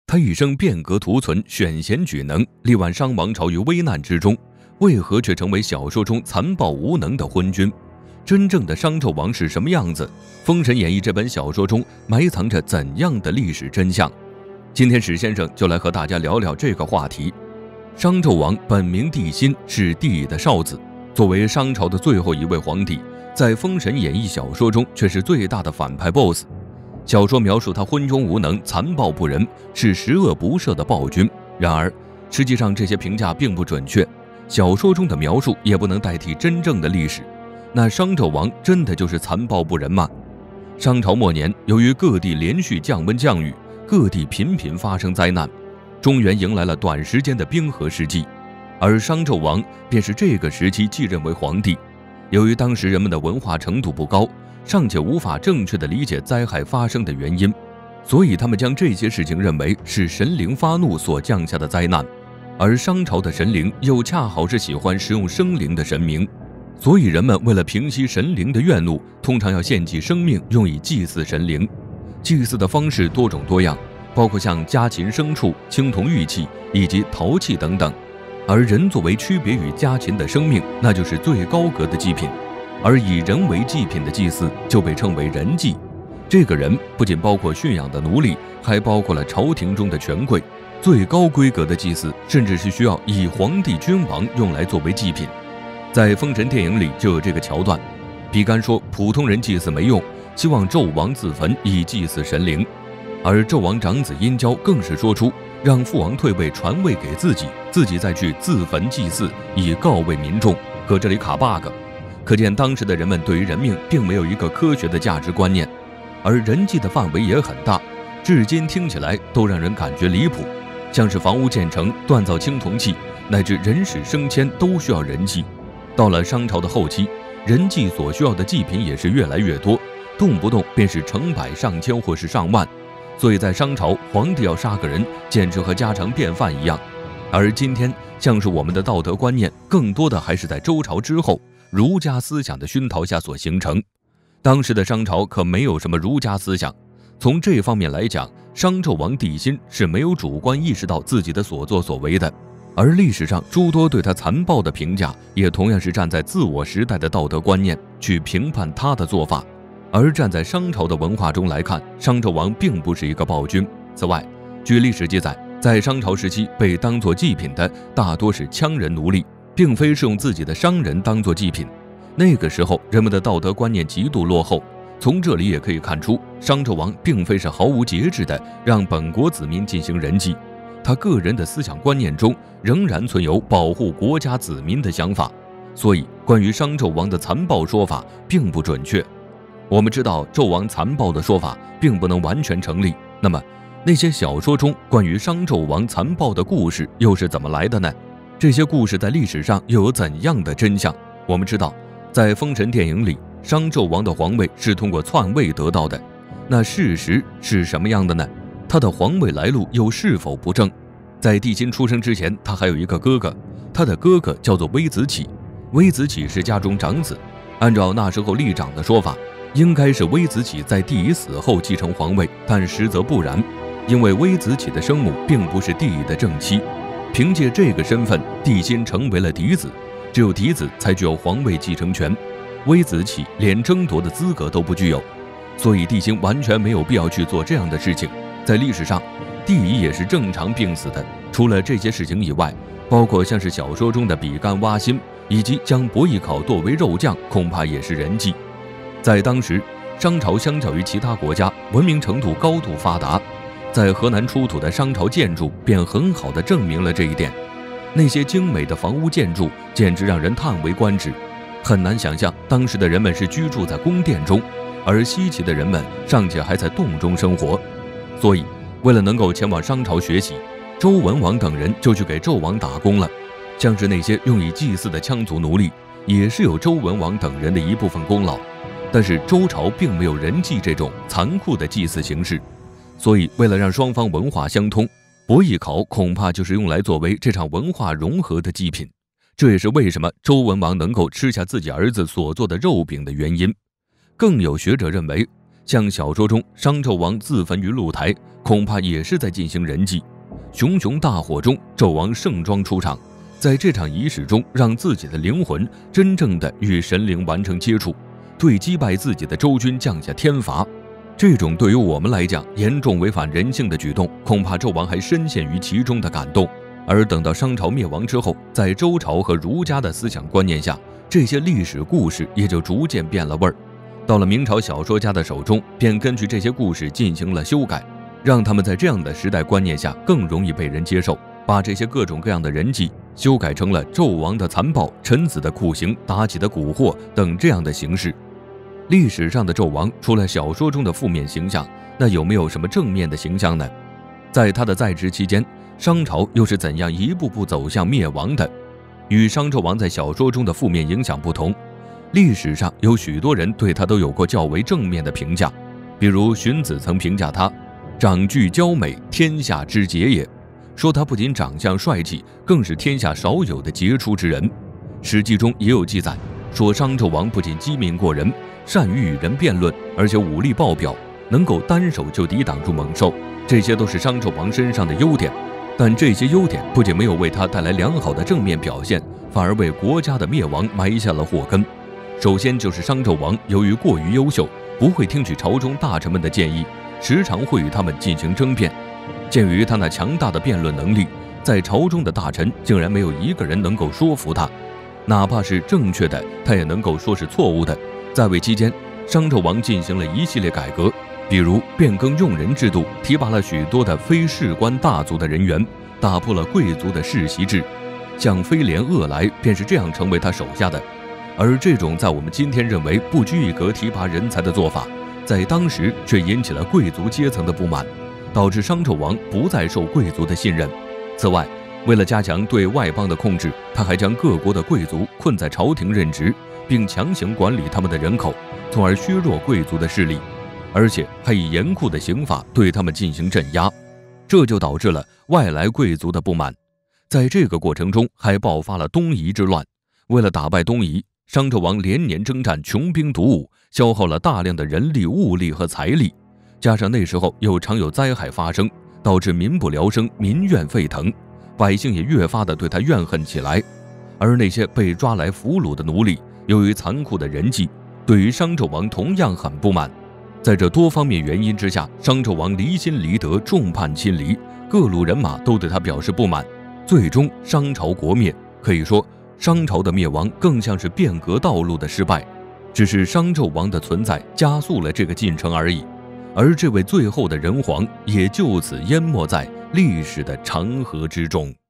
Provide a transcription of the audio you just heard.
他一生变革图存，选贤举能，力挽商王朝于危难之中，为何却成为小说中残暴无能的昏君？真正的商纣王是什么样子？《封神演义》这本小说中埋藏着怎样的历史真相？今天史先生就来和大家聊聊这个话题。商纣王本名帝辛，是帝的少子，作为商朝的最后一位皇帝，在《封神演义》小说中却是最大的反派 BOSS。小说描述他昏庸无能、残暴不仁，是十恶不赦的暴君。然而，实际上这些评价并不准确，小说中的描述也不能代替真正的历史。那商纣王真的就是残暴不仁吗？商朝末年，由于各地连续降温降雨，各地频频发生灾难，中原迎来了短时间的冰河世纪，而商纣王便是这个时期继任为皇帝。由于当时人们的文化程度不高，尚且无法正确地理解灾害发生的原因，所以他们将这些事情认为是神灵发怒所降下的灾难。而商朝的神灵又恰好是喜欢食用生灵的神明，所以人们为了平息神灵的怨怒，通常要献祭生命，用以祭祀神灵。祭祀的方式多种多样，包括像家禽牲畜、青铜玉器以及陶器等等。而人作为区别于家禽的生命，那就是最高格的祭品，而以人为祭品的祭祀就被称为人祭。这个人不仅包括驯养的奴隶，还包括了朝廷中的权贵。最高规格的祭祀甚至是需要以皇帝君王用来作为祭品。在《封神》电影里就有这个桥段，比干说普通人祭祀没用，希望纣王自焚以祭祀神灵。而纣王长子殷郊更是说出让父王退位传位给自己，自己再去自焚祭祀，以告慰民众。可这里卡 bug， 可见当时的人们对于人命并没有一个科学的价值观念。而人祭的范围也很大，至今听起来都让人感觉离谱，像是房屋建成、锻造青铜器，乃至人使升迁都需要人祭。到了商朝的后期，人祭所需要的祭品也是越来越多，动不动便是成百上千或是上万。所以在商朝，皇帝要杀个人简直和家常便饭一样。而今天，像是我们的道德观念，更多的还是在周朝之后儒家思想的熏陶下所形成。当时的商朝可没有什么儒家思想，从这方面来讲，商纣王帝辛是没有主观意识到自己的所作所为的。而历史上诸多对他残暴的评价，也同样是站在自我时代的道德观念去评判他的做法。而站在商朝的文化中来看，商纣王并不是一个暴君。此外，据历史记载，在商朝时期被当作祭品的大多是羌人奴隶，并非是用自己的商人当作祭品。那个时候人们的道德观念极度落后，从这里也可以看出，商纣王并非是毫无节制地让本国子民进行人祭，他个人的思想观念中仍然存有保护国家子民的想法，所以关于商纣王的残暴说法并不准确。我们知道纣王残暴的说法并不能完全成立，那么那些小说中关于商纣王残暴的故事又是怎么来的呢？这些故事在历史上又有怎样的真相？我们知道，在《封神》电影里，商纣王的皇位是通过篡位得到的，那事实是什么样的呢？他的皇位来路又是否不正？在帝辛出生之前，他还有一个哥哥，他的哥哥叫做微子启。微子启是家中长子，按照那时候立长的说法，应该是微子启在帝乙死后继承皇位，但实则不然，因为微子启的生母并不是帝乙的正妻。凭借这个身份，帝辛成为了嫡子，只有嫡子才具有皇位继承权，微子启连争夺的资格都不具有，所以帝辛完全没有必要去做这样的事情。在历史上，帝乙也是正常病死的。除了这些事情以外，包括像是小说中的比干挖心，以及将伯邑考剁为肉酱，恐怕也是人祭。在当时，商朝相较于其他国家文明程度高度发达，在河南出土的商朝建筑便很好地证明了这一点。那些精美的房屋建筑简直让人叹为观止，很难想象当时的人们是居住在宫殿中，而西岐的人们尚且还在洞中生活。所以为了能够前往商朝学习，周文王等人就去给纣王打工了。像是那些用以祭祀的羌族奴隶，也是有周文王等人的一部分功劳。但是周朝并没有人祭这种残酷的祭祀形式，所以为了让双方文化相通，伯邑考恐怕就是用来作为这场文化融合的祭品。这也是为什么周文王能够吃下自己儿子所做的肉饼的原因。更有学者认为， 像小说中商纣王自焚于露台，恐怕也是在进行人祭。熊熊大火中，纣王盛装出场，在这场仪式中，让自己的灵魂真正的与神灵完成接触，对击败自己的周军降下天罚。这种对于我们来讲严重违反人性的举动，恐怕纣王还深陷于其中的感动。而等到商朝灭亡之后，在周朝和儒家的思想观念下，这些历史故事也就逐渐变了味儿。到了明朝小说家的手中，便根据这些故事进行了修改，让他们在这样的时代观念下更容易被人接受，把这些各种各样的人祭修改成了纣王的残暴、臣子的酷刑、妲己的蛊惑等这样的形式。历史上的纣王除了小说中的负面形象，那有没有什么正面的形象呢？在他的在职期间，商朝又是怎样一步步走向灭亡的？与商纣王在小说中的负面影响不同，历史上有许多人对他都有过较为正面的评价。比如荀子曾评价他长具娇美，天下之杰也，说他不仅长相帅气，更是天下少有的杰出之人。史记中也有记载，说商纣王不仅机敏过人，善于与人辩论，而且武力爆表，能够单手就抵挡住猛兽，这些都是商纣王身上的优点。但这些优点不仅没有为他带来良好的正面表现，反而为国家的灭亡埋下了祸根。首先就是商纣王由于过于优秀，不会听取朝中大臣们的建议，时常会与他们进行争辩。鉴于他那强大的辩论能力，在朝中的大臣竟然没有一个人能够说服他，哪怕是正确的，他也能够说是错误的。在位期间，商纣王进行了一系列改革，比如变更用人制度，提拔了许多的非士官大族的人员，打破了贵族的世袭制，像飞廉鄂来便是这样成为他手下的。而这种在我们今天认为不拘一格提拔人才的做法，在当时却引起了贵族阶层的不满，导致商纣王不再受贵族的信任。此外，为了加强对外邦的控制，他还将各国的贵族困在朝廷任职，并强行管理他们的人口，从而削弱贵族的势力，而且还以严酷的刑法对他们进行镇压，这就导致了外来贵族的不满。在这个过程中，还爆发了东夷之乱。为了打败东夷，商纣王连年征战，穷兵黩武，消耗了大量的人力、物力和财力，加上那时候又常有灾害发生，导致民不聊生，民怨沸腾，百姓也越发的对他怨恨起来。而那些被抓来俘虏的奴隶，由于残酷的人祭，对于商纣王同样很不满。在这多方面原因之下，商纣王离心离德，众叛亲离，各路人马都对他表示不满，最终商朝国灭。可以说，商朝的灭亡更像是变革道路的失败，只是商纣王的存在加速了这个进程而已。而这位最后的人皇也就此淹没在历史的长河之中。